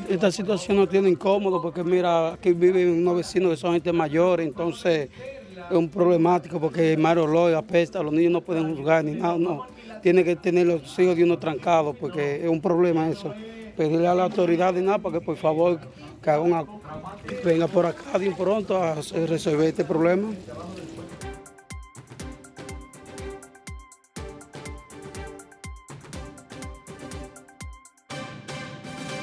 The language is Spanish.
Esta situación nos tiene incómodo porque mira, aquí viven unos vecinos que son gente mayor, entonces es un problemático porque el mal olor apesta, los niños no pueden jugar ni nada, no. Tiene que tener los hijos de uno trancados porque es un problema eso. Pedirle a la autoridad de nada para que por favor que haga que venga por acá de pronto a resolver este problema.